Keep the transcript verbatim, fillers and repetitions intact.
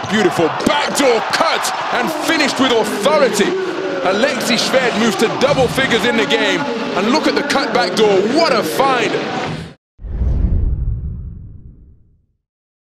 beautiful. Backdoor cut and finished with authority. Alexi Shved moves to double figures in the game. And look at the cut backdoor. What a find.